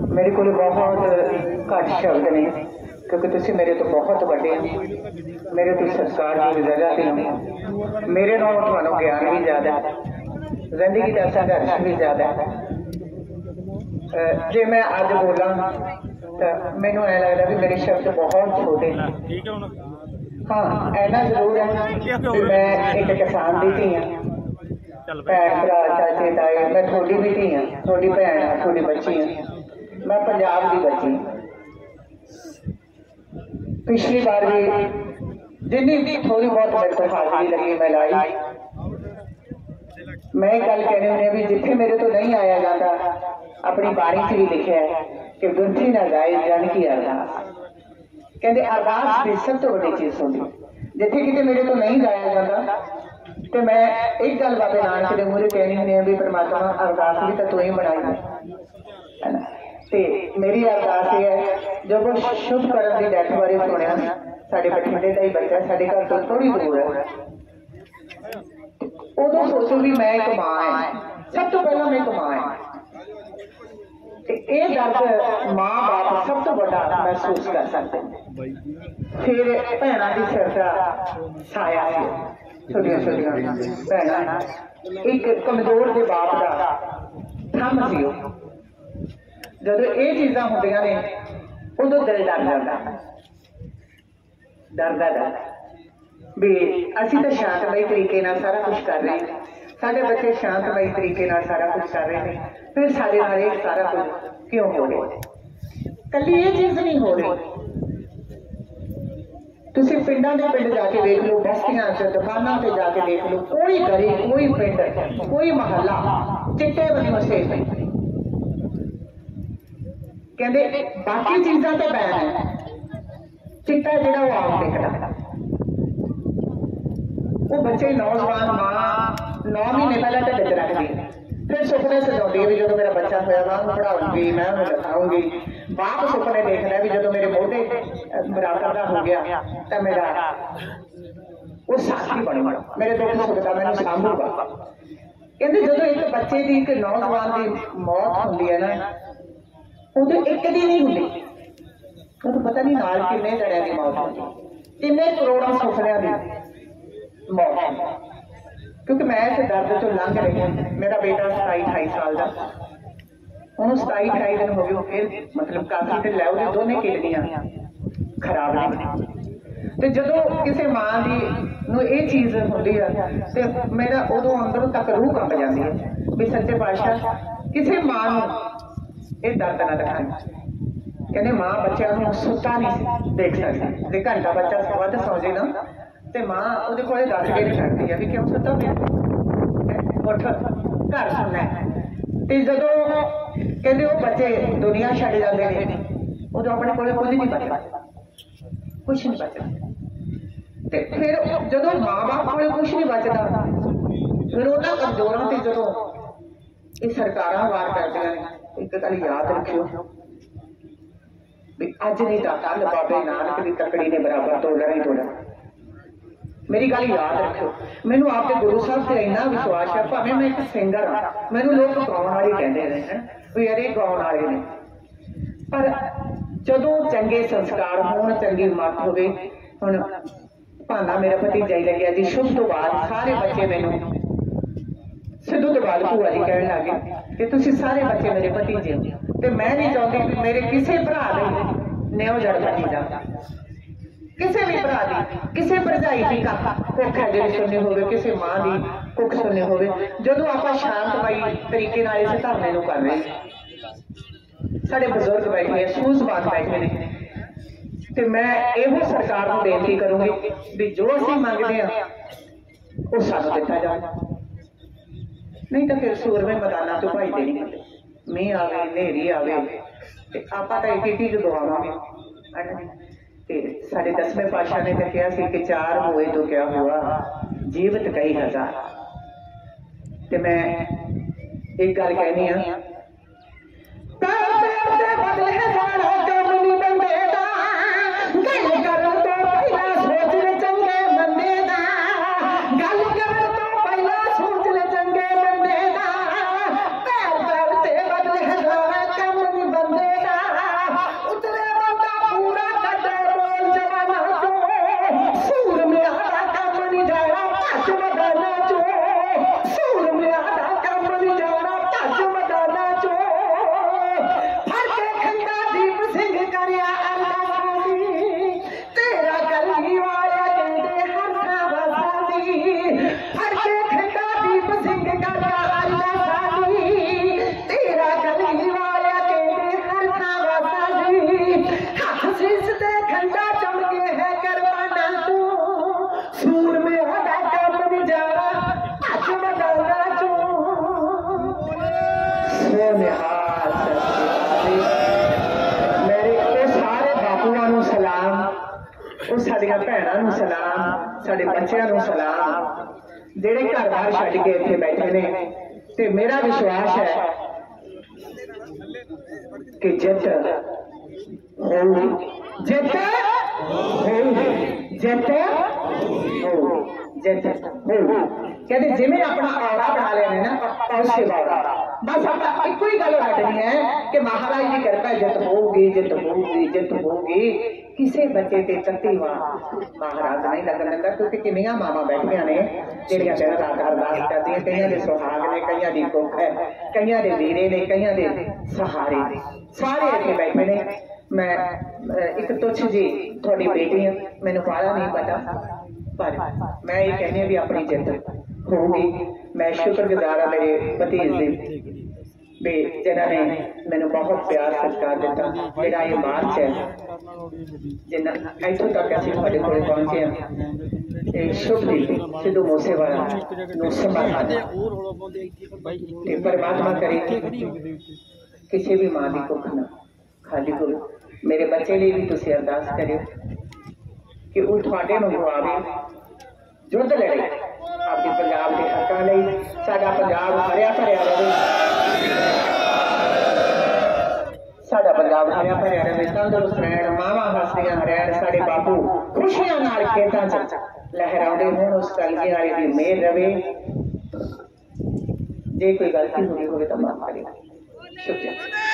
मेरे को बहुत घट शब्द ने क्योंकि तुसी मेरे तो बहुत बड़े हो, मेरे तो संस्कार की जगह पे हो, मेरे नालों तुहानू ज्ञान भी ज़्यादा, जिंदगी का संघर्ष भी ज़्यादा। जे मैं अज बोला तो मैनू ऐ लगता भी मेरे शब्द बहुत छोटे। हाँ, ऐना जरूर है कि मैं एक किसान की धी हाँ, भैन भरा चाचे ताए, मैं थोड़ी भी धी हाँ, थोड़ी भैन हाँ, थोड़ी बच्ची हाँ, मैं पंजाब की बच्ची। पिछली बार भी जिन्नी थोड़ी बहुत मेरे को हाजिरी लगी मैं लाई। मैं एक गल कहने होने भी जिथे मेरे तो नहीं आया जाता, अपनी बाणी च भी लिखा है कि गुंथी ना जाए जन की अरदास। कहते अरदास की सब तो बड़ी चीज होती, जिथे किते मेरे तो नहीं जाया जाता तो मैं एक गल बाबे नानक के मूहरे कहनी होनी भी परमात्मा अरदास भी तो तू ही बनाई है ना। ते मेरी अरदास ये है जो वो शुभ करन की डेथ बारे सुनिया, साडे बठिंडे का ही बच्चा साडे घर तो थोड़ी दूर है, उदों सोचो भी मैं एक मां है, सब तो पहला मैं एक मां है। ये दर्द मां बाप सब तो बड़ा महसूस कर सकते, फिर भैनों की सिर का साया छोटिया छोटिया भैन, एक कमजोर के बाप का थम सी। जो ये चीज़ा होंदियां ने उदों दिल डर जाता, डरदा डर भी असी तो शांतमई तरीके नाल सारा कुछ कर रहे हैं, साडे बच्चे शांतमई तरीके नाल सारा कुछ कर रहे हैं, फिर साडे नाल ये सारा कुछ क्यों हो रहा? कल्ली ये चीज़ नहीं हो रही। तुसी पिंडां दे पिंड जाके देख लो, बस्तियां च दुकानां ते जाके देख लो, कोई गली कोई पिंड कोई महल्ला चिट्टे बनी उसे कहते बाकी चीज़ां तो बैन है, चिट्टा जिहड़ा वो आम दिखदा। वो बच्चे नौजवान मां 9 महीने पहले ढिड च रखदी, फिर सुपने सजाउंदी है भी जो मेरा बच्चा होया मैं उन्हें पढ़ाऊंगी, मैं उन्हें लिखाऊंगी। बाप सुपने देखना भी जो मेरे मोटे बराबर का हो गया तो मेरा वो साथी बनूगा, मेरे दुख सुख का मैंने सांभूगा। कहते जो एक बच्चे की एक नौजवान की मौत होती है ना, उदो एक दी नहीं होती, वो तो पता नहीं नाल किन्ने जणियां की मौत होती, किन्ने करोड़ों सुपनियां की मौत। क्योंकि मैं इस दर्द चो लंघ रही हूँ। मेरा बेटा 27-28 साल का, उन्होंने 27-28 दिन हो गए, फिर मतलब काफी ढिला है, वो दोनों किडनियां खराब ने। तो जो किसी मां की ये चीज होती है तो मेरा उदों अंदरों तक रूह कंब जाती है भी सच्चे पातशाह किसी मां ये दर्द ना दिखाई। कहते मां बच्चों सुता नहीं देख सकती, जे घंटा बच्चा वध सौ जे ना तो मां वो दस के नहीं सकती है भी क्यों सुता पिया, उठ घर सुनना है। तो जो कहते वो बच्चे दुनिया छड़ जाते हैं उदों अपने को कुछ नहीं बचता, कुछ नहीं बचता। तो फिर जो माँ बाप को कुछ नहीं बचता, फिर उन्होंने कमजोरों से जो ये सरकार वार कर एक गल याद रखियो भी अज नहीं तो कल बाबे नानक की तकड़ी ने बराबर तोड़ना ही तोड़ना। मेरी गल याद रखियो, मैनू आपके गुरु साहब से इन्ना विश्वास है, भावें मैं एक सिंगर हाँ, मैनू लोग गाउण वाले कहते हैं भी यार ये गाउण वाले ने, पर जदों चंगे संस्कार होण चंगी मत होवे। हुण भाना मेरा भतीजा ही लग्या जी, शुभ तो बाद सारे बच्चे मैनू सिद्धू तो बाद भूआ जी कहण लग गए कि तुसीं सारे बच्चे मेरे भतीजे हो, ते मैं नहीं चाहती कि मेरे किसी भरा दे न्यो जड़ भतीजा, किसी भी भरा दी किसी भरजाई की कुख है जी सुननी होवे, किसी मां की कुख सुननी होवे। जदों आपां शांतमई तरीके नाल इस धरने नूं कर रहे, साडे बजुर्ग बैठे हैं, सूझबाज बैठे ने, तो मैं यो सरकार को बेनती करूंगी भी जो असीं मंगदे हैं वो सानूं दिता जाए, नहीं तो फिर सूरमे मैदानां चों भाई नहीं मिलते, मीह आवे नेरी आवे ते आपां तां एक ही गवावांगे। साढ़े 10वें पातशाह ने तो कहा कि 4 हुए तो क्या हुआ, जीवित कई हजार। तो मैं एक गल कहनी है, मेरे वो सारे बापूआं नूं सलाम, वो साडियां भैणां नूं सलाम, साडे बच्चिआं नूं सलाम जिहड़े घर बाहर छड्ड के इत्थे बैठे ने। ते मेरा विश्वास है कि जित होगी, जित होगी, जित होगी, जित होगी। कहते जिवें अपना औरा बना लिया ना उसे बस आप एक ही गल रखनी है कि महाराज की कृपा जित होगी, जित होगी, जित होगी। किसी बच्चे ते तत्ती महाराज नहीं लगन दिंदा, क्योंकि किन्नियां मावां बैठियां ने जिहड़ियां दिन रात अरदास करदियां, कईयां दे सुहाग ने, कईयां दी कुख है, कईयां दे वीरे ने, कईयां दे सहारे ने, सारे इत्थे बैठे ने। मैं एक तुच्छ जी थोड़ी बेटी हूं, मैनूं बाहला नहीं पता, पर मैं ये कहनी भी अपनी जित होगी। मैं शुक्रगुजार हाँ मेरे भतीज दी भी जिन्होंने मैनू बहुत प्यार सत्कार दिता। जेड़ा ये मार्च है जिन्ना इत्थों तक असीं तुहाडे कोल पहुंचे हैं, ये शुभ दी सिद्धू मूसेवाला नूं संभालना ते परमात्मा करे किसी भी मां की कुख ना खाली हो। मेरे बच्चे लिए भी तुसीं अरदास करियो कि वो तुहाडे वांगू आवे, युद्ध लड़े अपने पंजाब के हकों लिए। साडा पंजाब हरिया भरिया रहे, साडा पंजाब हरिया भरिया रहे, तंदुरुस्त रहन, मावां हसदियां रहन, साडे बापू खुशियां नाल खेतां च लहराउंदे होण, उस कलगी वाले दी मेहर रवे। जे कोई गलती होई होवे तां माफ करियो। शुक्रिया।